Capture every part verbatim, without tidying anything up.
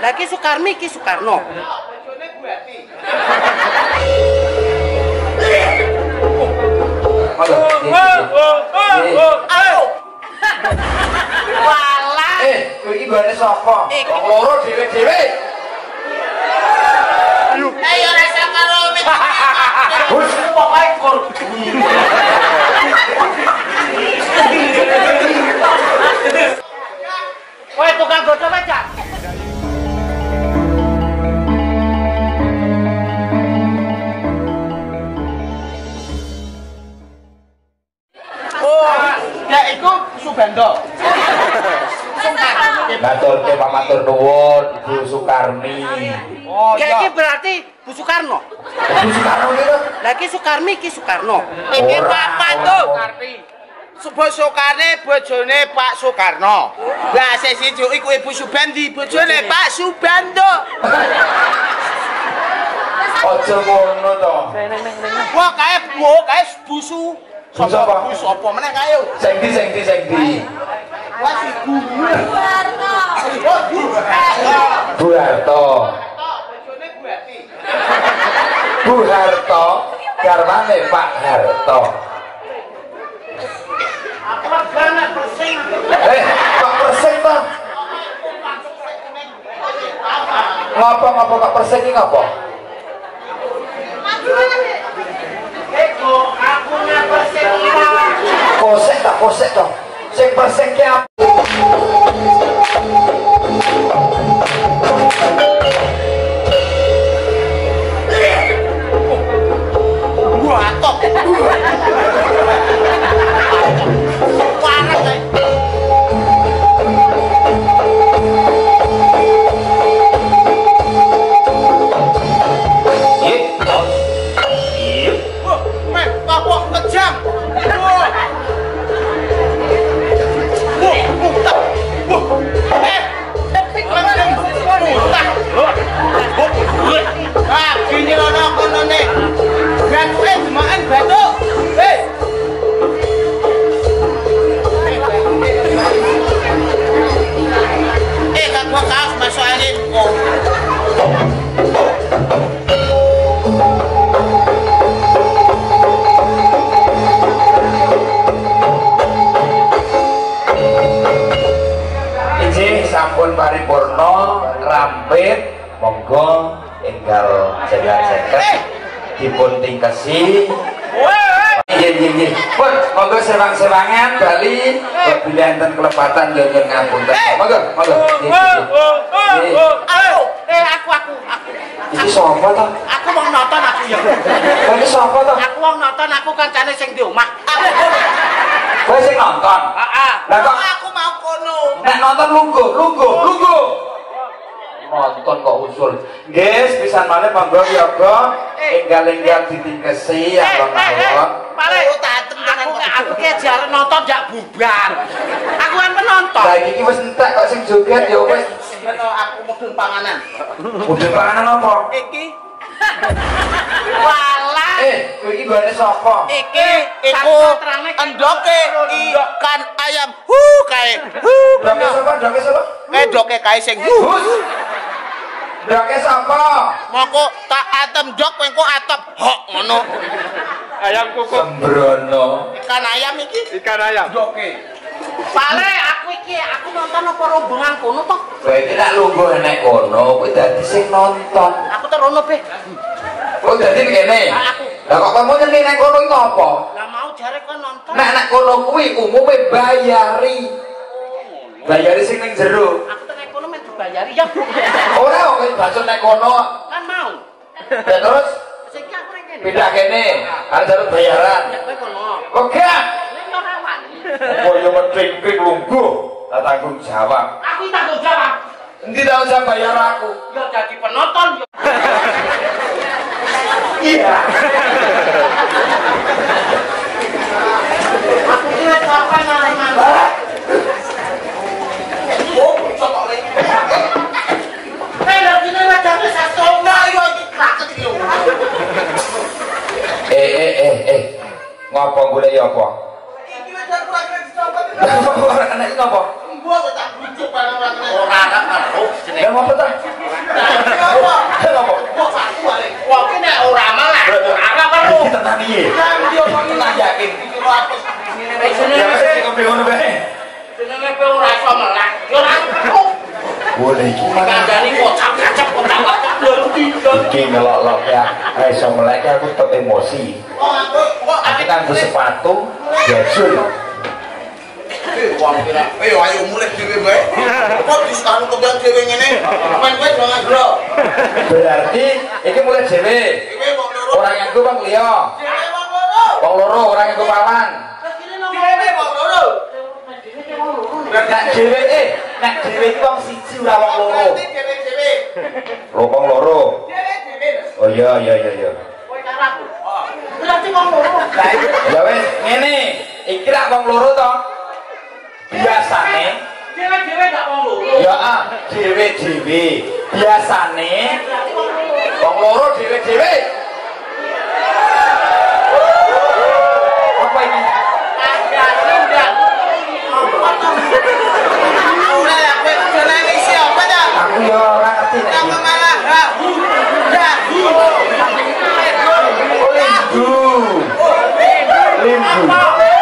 Lah iki Sukarmi iki Soekarno. Bojone Buati. Ayo. Walah. Eh, kowe iki gone sapa? Wong loro dhewe-dhewe. Ayo rasa karo mek. Wis pokoke kur. Kowe tukang godhong aja. Oh, ya iku Subando. Matur ke pamatur nuwun Ibu Sukarmi. Oh, Kayak iki berarti Bu Soekarno. Ibu Sukarno iki. Lah iki Sukarmi iki Soekarno. Iki Ora, Pak ora, tuh. ora. Subo Soekarne bojone Pak Soekarno. Lah sing siji iku Ibu Subandi bojone Pak Subando. Aja ngono to. Wah kae bu kae busu. Busu apa? Busu apa meneh kae? Sing ndi sing ndi sing ndi? Wah si Bu. Bu Harto. Bojone Buati. Bu Harto garwane Pak Harto. Aku banget persing. Eh, Pak Persing to. Ngapa ngapa Pak Persing iki ngapa? Eko aku nya persing ira. Kosek tak kosek to. Sing Persing ki apa? Gua atok. Parah kae. Wah, men, kapok kejam. Wah. Wah, muntah. Wah. Eh, muntah. Ah, gini lono kono nih. Batuke jemakan batu. Eh. Eh, gak gua kaos masuk angin. Oh. Iji sampun paripurna rampit monggo enggal cekak-cekak dipun tingkesi. Nggih nggih nggih. Pun monggo sewang-sewangan bali bila enten kelepatan nyuwun ngapunten. Monggo monggo. Ayo. Eh aku aku aku. Iki sapa to? Aku mau nonton aku ya. Kowe iki sapa to? Aku mau nonton aku kancane sing di omah. Kowe sing nonton. Heeh. Lah kok Aku mau kono. nek nonton lungguh, lungguh, lungguh. Nonton kok usul. Guys, pisan malih monggo yoga enggal-enggal ditingkesi alon-alon. Pale tatem aku aku ki jare nonton jak bubar. Aku kan penonton. Lah iki wis entek kok sing joget ya wis. Meno aku mudun panganan. Udah panganan apa? Iki Walah. Eh, kowe iki gone sapa? iki iku endoke ikan ayam. Hu kae. Hu. Doke sapa? Doke sapa? Kae doke kae sing hu. Hus. Doke sapa? Moko tak atem dok kowe engko atep hok ngono. Ayam kuku, Sembrono. Ikan ayam iki ikan ayam. doke. Pale aku iki aku nonton apa rombongan kono toh. Kowe iki nek lungguh nek kono, kowe dadi sing nonton. Aku terono be. Kowe dadi kene. Aku. Lah kok kamu nyeneng nek kono iki ngopo? Lah mau jare kon nonton. Nek nek kono kuwi umume bayari. Bayari sing ning jero. Aku teng kono men dibayari ya. Ora kok kowe bacot nek kono. Kan mau. Lah terus Sing aku ning kene. pindah kene, arep jalur bayaran. Ya kowe kono. Oke. Ning yo rawan. Koyo medhing-medhing lungguh, tak tanggung jawab. Aku tanggung jawab. Endi tanggung jawab bayar aku? Yo jadi penonton yo. Iya. Aku ki wis apa nang Oh, cocok lagi. Eh, lho kene wajane satu. Nah, yo iki kraket iki lho. Eh eh eh eh. Ngopo golek ya apa? Iki wis kraket dicopot. Lah kok ora kena iki ngopo? Gua kok tak bujuk barang-barang. Ora karo jenenge. Lah Apa ta? Apa? Apa? Kok satu balik? Wong ki nek ora malah ora perlu. Tenan iki. Kan dia omongi tak yakin. Iki apa Ya wis sing ngombe ngono bae. Jenenge pe ora iso melak. Yo ora perlu. Boleh iki mana? Kandhani kocap-kacap kocap-kacap lho tidur. Iki ngelok-lok ya. Ora iso melek aku tetep emosi. Oh, aku kok Aku nganggo sepatu jajul. Eh, wong kira. Eh, ayo mulai dhewe bae. Kok disanu kebang dhewe ngene? Main kowe jangan gro. Berarti iki mulai dhewe. Iki wong loro. Orang yang gue bang liya. Dhewe wong loro. Wong loro orang yang gue paman. Dhewe wong loro. Nek dhewe eh, nek dhewe iki wong siji ora wong loro. Berarti dhewe-dhewe. Lho wong loro. Dhewe-dhewe. Oh iya iya iya iya. Kowe karaku. Berarti wong loro. Ya wis ngene, iki lak wong loro to. Biasane Dhewe-dhewe gak wong loro. ya ah, dhewe-dhewe. Biasane wong loro dhewe-dhewe. Apa ini? Agak ndak. Ora ya kowe jenenge isi apa ta? Aku ya ora ngerti nek Apa iki. malah ha? Ya. Lindu. Lindu.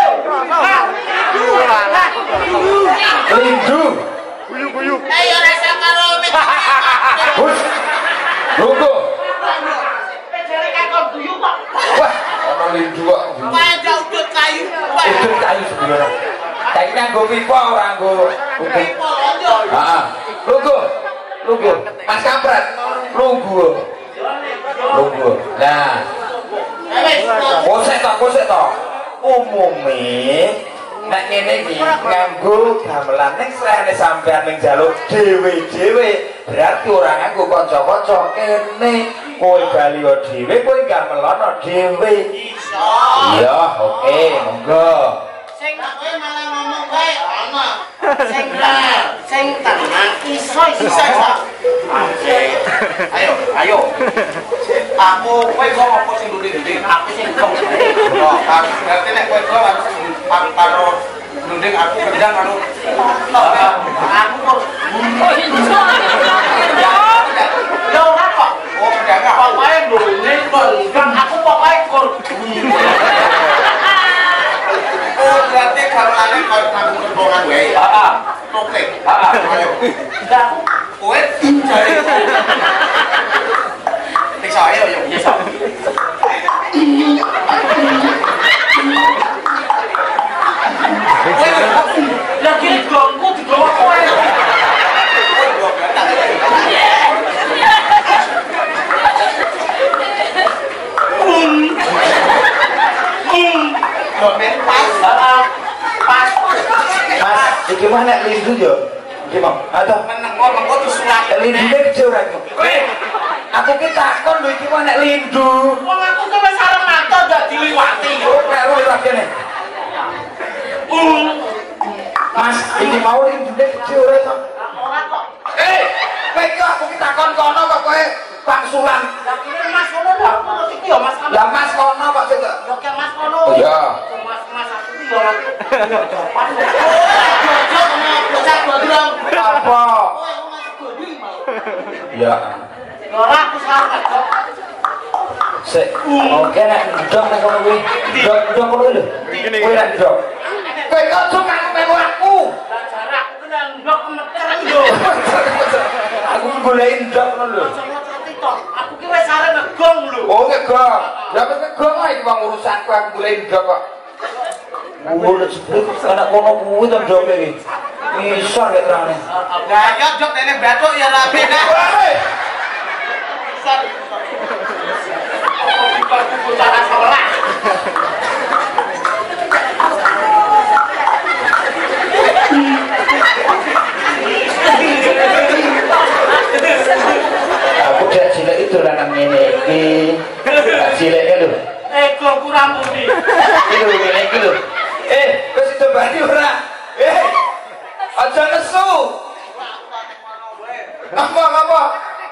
Lindu. Ayo rasa karo mit. Hus. Lungguh. Pejere kakon guyu kok. Wah, ana lindu kok. Kowe ada udut kayu. Itu kayu sebenarnya. Kayak nganggo pipa ora nganggo ubin. Heeh. Lungguh. Lungguh. Mas Kampret. Lungguh. Lungguh. Nah, kosek to, kosek to. Umume nek ngene iki nganggo gamelan ning srene sampean ning jaluk dhewe-dhewe berarti ora nganggo kanca-kanca kene kowe bali dhewe kowe gamelan dhewe. Iso. Iya, oke, monggo. Sing kowe malah ngomong kae ana. Sing tenang, sing tenang iso iso. Iso iso. Ayo, ayo. Aku kowe kok apa sing ndunding-ndunding? Aku sing gong. Oh, aku berarti nek kowe kok harus aku karo ndunding aku gendang karo. Aku kok. Ya ora kok. Oh, gendang apa? Pokoke ndone kon aku pokoke kur. Oh, berarti gamelane koyo kampung kembongan wae. Heeh. Tokek. Heeh. Ayo. Lah Kowe jare. Iso ayo yo. iso. Kowe Lagi gongku digawa kowe. Heeh. Pas. Mas, iki mah nek lindu yo. Iki mah, aduh. meneng kok mengko disulak. Lindune gede ora iki. Kowe. Aku ki takon lho iki mah nek lindu. Wong aku ki wis arep manto ndak diliwati. Oh, karo ora kene. Mas, iki mau lindune gede ora to? Ora kok. Eh, kowe iki aku ki takon kono kok kowe pangsulan. Lah kene Mas kono lho. Kono iki yo Mas kono. Lah Mas kono kok sik. Yo ke Mas kono. Oh iya. Mas Mas aku ki yo yo japan. Bocah gondrong. Apa? Kowe masuk godhi mau. Ya. Ora aku salah kok. Sik, oke nek ndok nang kono kuwi. Ndok ndok kono lho. Kowe nek ndok. Kowe kok suka melu aku. Lah jarak aku nang ndok meter yo. Aku goleki ndok kono lho. Aku ki wis arep ngegong lho. Oh, ngegong. Ya wis ngegong ae iki wong urusanku aku goleki ndok kok. Ngono jebul anak kono kuwi to ndoke iki. Iso nek terane. Lah yo jok dene batuk ya rapi nek. Aku bocah sekolah. Aku dak cilik itu lanang ngene iki. Tak cilike lho. Ego kurang budi. Iki lho ngene iki lho. Eh, wis dibani ora? Eh. Aja nesu. Apa apa?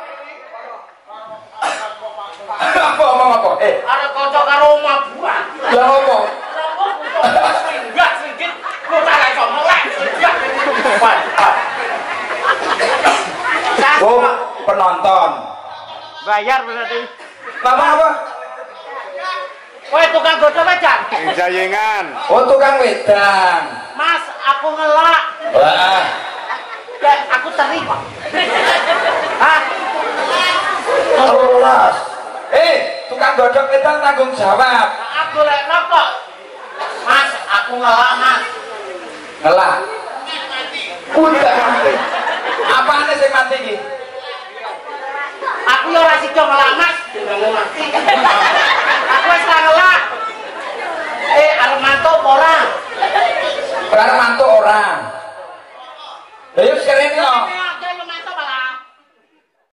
Apa omong apa? Eh, Arep kanca karo omah buah. lha apa? Enggak sedikit kok tak iso melek. Enggak. Pan. Oh, penonton. Bayar berarti. Apa apa? Kowe tukang godho wedan. Jayengan. Oh, tukang wedang. Mas, aku ngelak. Wah. Ya, aku teri kok. Hah? Telas. Eh, tukang godhog wedang tanggung jawab. Aku lek kok. Mas, aku ngelak, Mas. Ngelak. Udah mati. Apane sing mati iki? Aku ya ora sida ngelak, Mas. Mati.